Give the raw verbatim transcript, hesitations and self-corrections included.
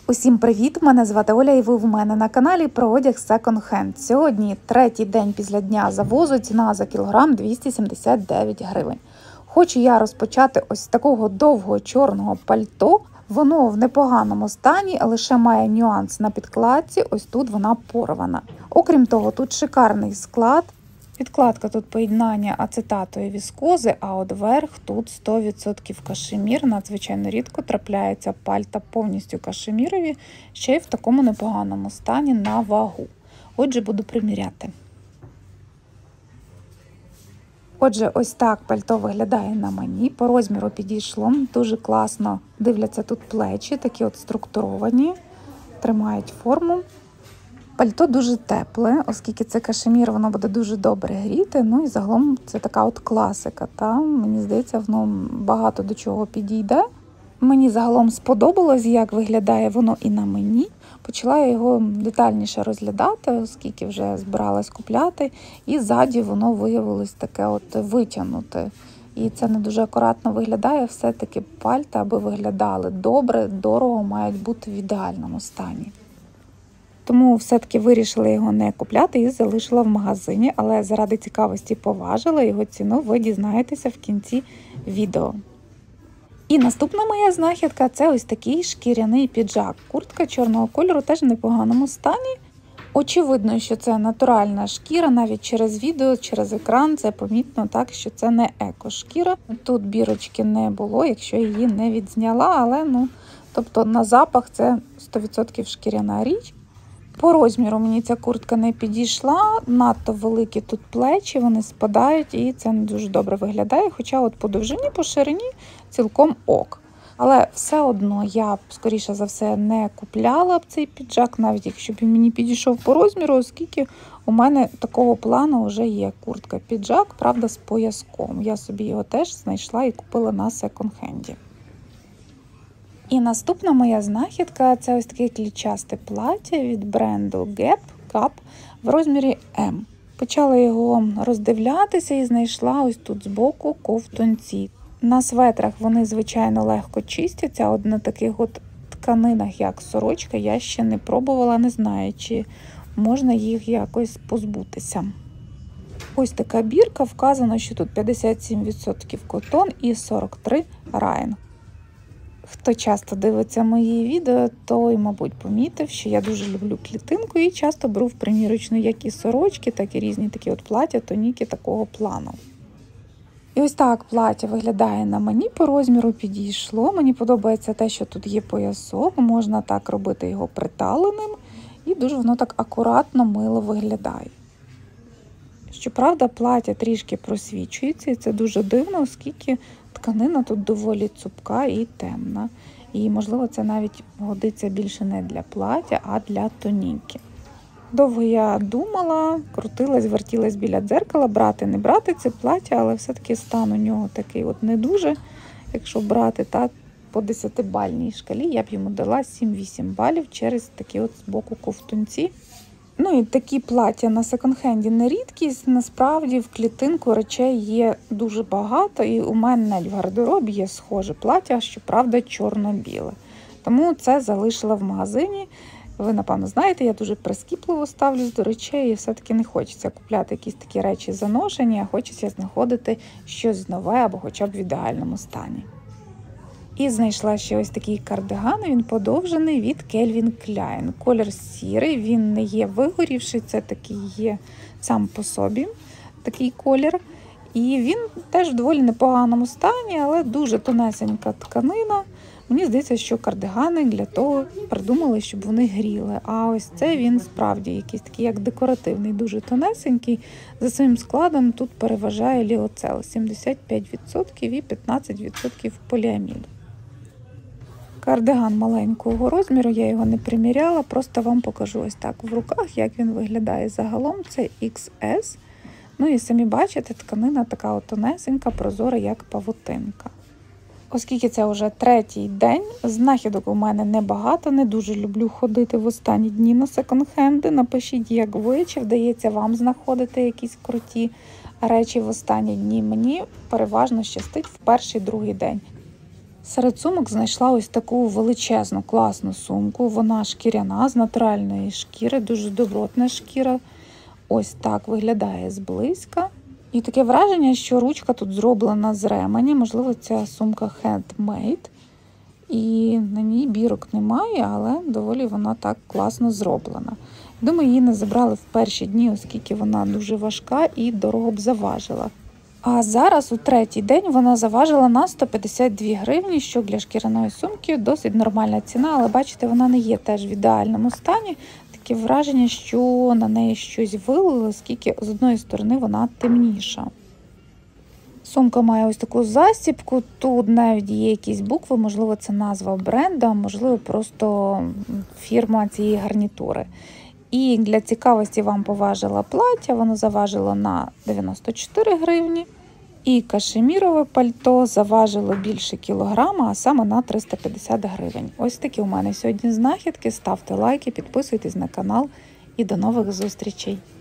Усім привіт! Мене звати Оля і ви в мене на каналі про одяг Second Hand. Сьогодні третій день після дня завозу, ціна за кілограм двісті сімдесят дев'ять гривень. Хочу я розпочати ось з такого довгого чорного пальто. Воно в непоганому стані, лише має нюанс на підкладці, ось тут вона порвана. Окрім того, тут шикарний склад. Підкладка тут поєднання ацетату і віскози, а от верх тут сто відсотків кашемір. Надзвичайно рідко трапляються пальта повністю кашемірові, ще й в такому непоганому стані на вагу. Отже, буду приміряти. Отже, ось так пальто виглядає на мені. По розміру підійшло. Дуже класно дивляться тут плечі, такі от структуровані, тримають форму. Пальто дуже тепле, оскільки це кашемір, воно буде дуже добре гріти. Ну і загалом це така от класика. Та? Мені здається, воно багато до чого підійде. Мені загалом сподобалось, як виглядає воно і на мені. Почала я його детальніше розглядати, оскільки вже збиралась купляти. І ззаді воно виявилось таке от витягнуте. І це не дуже акуратно виглядає. Все-таки пальта, аби виглядали добре, дорого, мають бути в ідеальному стані. Тому все-таки вирішила його не купляти і залишила в магазині, але заради цікавості поважила його ціну, ви дізнаєтеся в кінці відео. І наступна моя знахідка – це ось такий шкіряний піджак. Куртка чорного кольору теж в непоганому стані. Очевидно, що це натуральна шкіра, навіть через відео, через екран це помітно так, що це не еко-шкіра. Тут бірочки не було, якщо її не відзняла, але ну, тобто на запах це сто відсотків шкіряна річ. По розміру мені ця куртка не підійшла, надто великі тут плечі, вони спадають і це не дуже добре виглядає, хоча от по довжині, по ширині цілком ок. Але все одно я б, скоріше за все, не купляла б цей піджак, навіть якщо б він мені підійшов по розміру, оскільки у мене такого плану вже є куртка-піджак, правда, з пояском. Я собі його теж знайшла і купила на секонд-хенді. І наступна моя знахідка – це ось таке клітчасте плаття від бренду Gap Gap в розмірі М. Почала його роздивлятися і знайшла ось тут збоку ковтунці. На светрах вони, звичайно, легко чистяться, а от на таких от тканинах, як сорочка, я ще не пробувала, не знаю, чи можна їх якось позбутися. Ось така бірка, вказано, що тут п'ятдесят сім відсотків котон і сорок три відсотки район. Хто часто дивиться мої відео, той, мабуть, помітив, що я дуже люблю клітинку і часто беру в примірочну як і сорочки, так і різні такі от плаття, тоніки такого плану. І ось так плаття виглядає на мені, по розміру підійшло. Мені подобається те, що тут є поясок, можна так робити його приталеним і дуже воно так акуратно, мило виглядає. Щоправда, плаття трішки просвічується, і це дуже дивно, оскільки тканина тут доволі цупка і темна. І, можливо, це навіть годиться більше не для плаття, а для тоніки. Довго я думала, крутилась, вертілась біля дзеркала, брати, не брати це плаття, але все-таки стан у нього такий от не дуже. Якщо брати так, по десятибальній шкалі, я б йому дала сім-вісім балів через такі от з боку ковтунці. Ну і такі плаття на секонд-хенді не рідкість, насправді в клітинку речей є дуже багато, і у мене навіть в гардеробі є схоже плаття, щоправда чорно-біле. Тому це залишила в магазині. Ви, напевно, знаєте, я дуже прискіпливо ставлюсь до речей, і все-таки не хочеться купляти якісь такі речі заношені, а хочеться знаходити щось нове або хоча б в ідеальному стані. І знайшла ще ось такий кардиган, він подовжений від Calvin Klein. Колір сірий, він не є вигорівший, це такий є сам по собі такий колір. І він теж в доволі непоганому стані, але дуже тонесенька тканина. Мені здається, що кардигани для того придумали, щоб вони гріли. А ось це він справді якийсь такий як декоративний, дуже тонесенький. За своїм складом тут переважає ліоцел сімдесят п'ять відсотків і п'ятнадцять відсотків поліаміду. Кардиган маленького розміру, я його не приміряла, просто вам покажу ось так в руках, як він виглядає загалом. Це ікс ес. Ну і самі бачите, тканина така от тонесенька, прозора, як павутинка. Оскільки це вже третій день, знахідок у мене небагато, не дуже люблю ходити в останні дні на секонд-хенди. Напишіть, як ви, чи вдається вам знаходити якісь круті речі в останні дні. Мені переважно щастить в перший-другий день. Серед сумок знайшла ось таку величезну класну сумку. Вона шкіряна, з натуральної шкіри, дуже добротна шкіра. Ось так виглядає зблизька. І таке враження, що ручка тут зроблена з ременя. Можливо, ця сумка handmade. І на ній бірок немає, але доволі вона так класно зроблена. Думаю, її не забрали в перші дні, оскільки вона дуже важка і дорого б заважила. А зараз у третій день вона заважила на сто п'ятдесят дві гривні, що для шкіряної сумки досить нормальна ціна, але бачите, вона не є теж в ідеальному стані. Таке враження, що на неї щось вилили, оскільки з одної сторони вона темніша. Сумка має ось таку застібку, тут навіть є якісь букви, можливо, це назва бренду, а можливо, просто фірма цієї гарнітури. І для цікавості вам поважила плаття, воно заважило на дев'яносто чотири гривні. І кашемірове пальто заважило більше кілограма, а саме на триста п'ятдесят гривень. Ось такі у мене сьогодні знахідки. Ставте лайки, підписуйтесь на канал і до нових зустрічей!